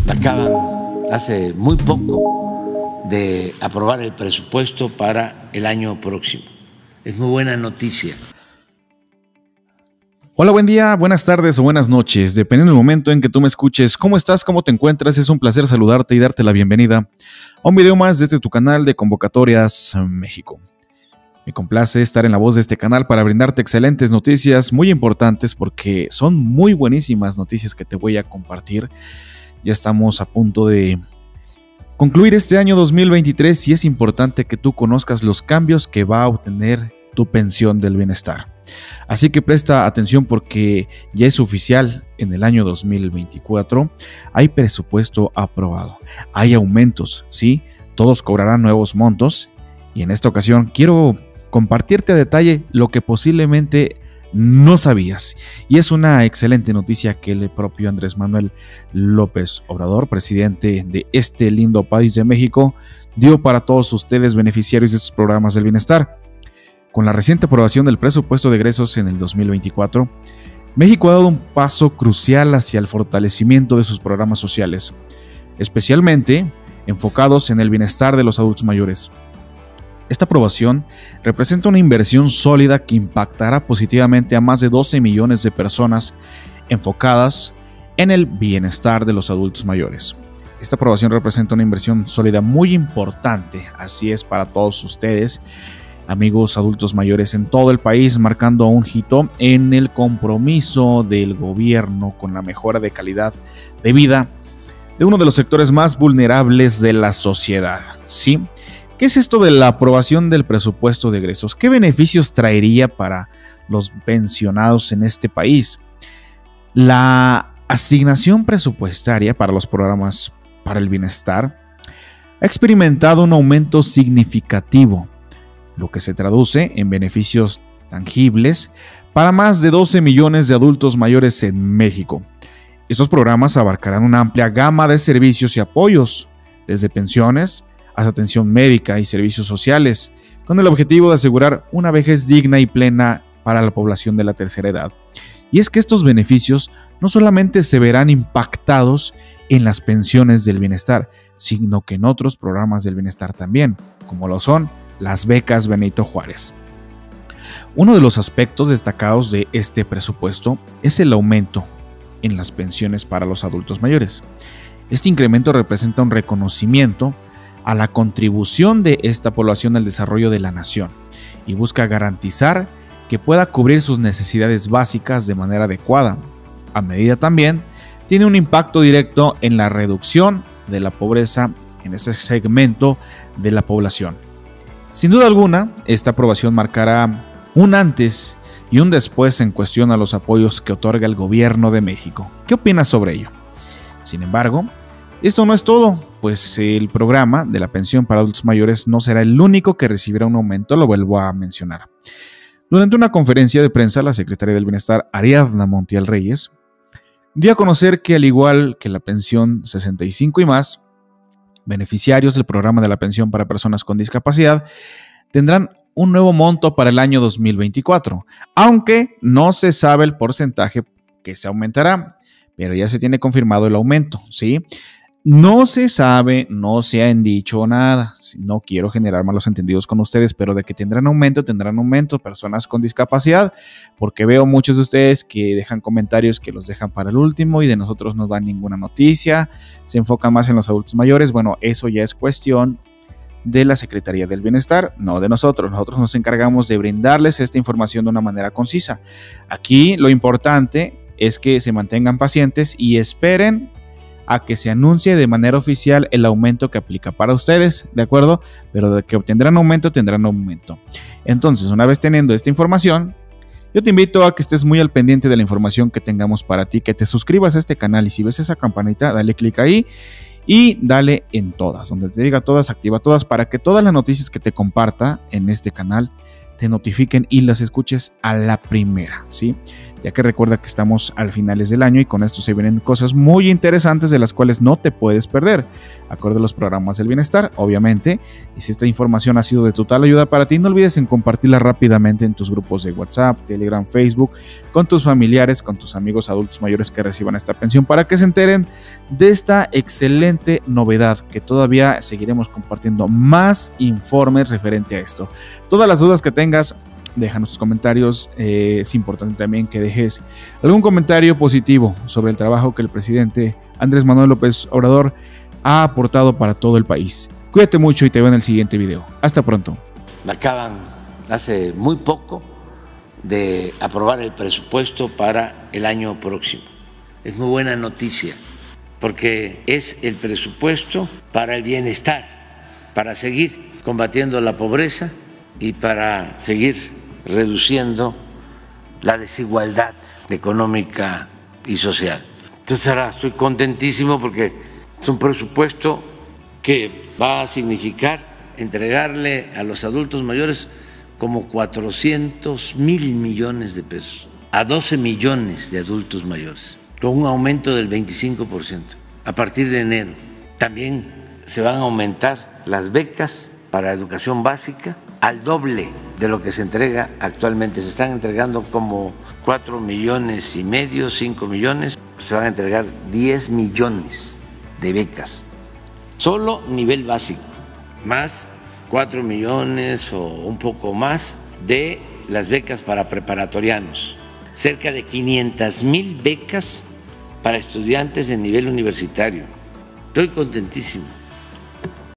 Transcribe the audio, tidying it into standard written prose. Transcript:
Acaban hace muy poco de aprobar el presupuesto para el año próximo. Es muy buena noticia. Hola, buen día, buenas tardes o buenas noches, dependiendo del momento en que tú me escuches. ¿Cómo estás? ¿Cómo te encuentras? Es un placer saludarte y darte la bienvenida a un video más desde tu canal de Convocatorias México. Me complace estar en la voz de este canal para brindarte excelentes noticias muy importantes porque son muy buenísimas noticias que te voy a compartir. Ya estamos a punto de concluir este año 2023 y es importante que tú conozcas los cambios que va a obtener tu pensión del bienestar. Así que presta atención porque ya es oficial, en el año 2024 hay presupuesto aprobado, hay aumentos, ¿sí? Todos cobrarán nuevos montos y en esta ocasión quiero compartirte a detalle lo que posiblemente no sabías. Y es una excelente noticia que el propio Andrés Manuel López Obrador, presidente de este lindo país de México, dio para todos ustedes beneficiarios de estos programas del bienestar. Con la reciente aprobación del presupuesto de egresos en el 2024, México ha dado un paso crucial hacia el fortalecimiento de sus programas sociales, especialmente enfocados en el bienestar de los adultos mayores. Esta aprobación representa una inversión sólida que impactará positivamente a más de 12 millones de personas enfocadas en el bienestar de los adultos mayores. Esta aprobación representa una inversión sólida muy importante, así es para todos ustedes, amigos adultos mayores en todo el país, marcando un hito en el compromiso del gobierno con la mejora de calidad de vida de uno de los sectores más vulnerables de la sociedad, ¿sí? ¿Qué es esto de la aprobación del presupuesto de egresos? ¿Qué beneficios traería para los pensionados en este país? La asignación presupuestaria para los programas para el bienestar ha experimentado un aumento significativo, lo que se traduce en beneficios tangibles para más de 12 millones de adultos mayores en México. Estos programas abarcarán una amplia gama de servicios y apoyos, desde pensiones hasta atención médica y servicios sociales, con el objetivo de asegurar una vejez digna y plena para la población de la tercera edad. Y es que estos beneficios no solamente se verán impactados en las pensiones del bienestar, sino que en otros programas del bienestar también, como lo son las becas Benito Juárez. Uno de los aspectos destacados de este presupuesto es el aumento en las pensiones para los adultos mayores. Este incremento representa un reconocimiento a la contribución de esta población al desarrollo de la nación y busca garantizar que pueda cubrir sus necesidades básicas de manera adecuada. A medida también tiene un impacto directo en la reducción de la pobreza en ese segmento de la población. Sin duda alguna, esta aprobación marcará un antes y un después en cuestión a los apoyos que otorga el gobierno de México. ¿Qué opinas sobre ello? Sin embargo, esto no es todo, pues el programa de la pensión para adultos mayores no será el único que recibirá un aumento, lo vuelvo a mencionar. Durante una conferencia de prensa, la secretaria del Bienestar, Ariadna Montiel Reyes, dio a conocer que al igual que la pensión 65 y más, beneficiarios del programa de la pensión para personas con discapacidad tendrán un nuevo monto para el año 2024, aunque no se sabe el porcentaje que se aumentará, pero ya se tiene confirmado el aumento, ¿sí? No se sabe, no se han dicho nada, no quiero generar malos entendidos con ustedes, pero de que tendrán aumento personas con discapacidad, porque veo muchos de ustedes que dejan comentarios que los dejan para el último y de nosotros no dan ninguna noticia, se enfocan más en los adultos mayores. Bueno, eso ya es cuestión de la Secretaría del Bienestar, no de nosotros. Nosotros nos encargamos de brindarles esta información de una manera concisa. Aquí lo importante es que se mantengan pacientes y esperen a que se anuncie de manera oficial el aumento que aplica para ustedes, ¿de acuerdo? Pero de que obtendrán aumento, tendrán aumento. Entonces, una vez teniendo esta información, yo te invito a que estés muy al pendiente de la información que tengamos para ti, que te suscribas a este canal y si ves esa campanita, dale clic ahí y dale en todas, donde te diga todas, activa todas para que todas las noticias que te comparta en este canal te notifiquen y las escuches a la primera, ¿sí? Ya que recuerda que estamos al finales del año y con esto se vienen cosas muy interesantes de las cuales no te puedes perder, acorde a los programas del bienestar, obviamente. Y si esta información ha sido de total ayuda para ti, no olvides en compartirla rápidamente en tus grupos de WhatsApp, Telegram, Facebook, con tus familiares, con tus amigos adultos mayores que reciban esta pensión, para que se enteren de esta excelente novedad, que todavía seguiremos compartiendo más informes referente a esto. Todas las dudas que tengas, déjanos tus comentarios. Es importante también que dejes algún comentario positivo sobre el trabajo que el presidente Andrés Manuel López Obrador ha aportado para todo el país. Cuídate mucho y te veo en el siguiente video. Hasta pronto. Acaban hace muy poco de aprobar el presupuesto para el año próximo. Es muy buena noticia porque es el presupuesto para el bienestar, para seguir combatiendo la pobreza y para seguir reduciendo la desigualdad económica y social. Entonces ahora estoy contentísimo porque es un presupuesto que va a significar entregarle a los adultos mayores como 400,000 millones de pesos a 12 millones de adultos mayores, con un aumento del 25% a partir de enero. También se van a aumentar las becas para educación básica al doble de lo que se entrega actualmente. Se están entregando como 4,5 millones, 5 millones, se van a entregar 10 millones de becas, solo nivel básico, más 4 millones o un poco más de las becas para preparatorianos, cerca de 500,000 becas para estudiantes de nivel universitario. Estoy contentísimo.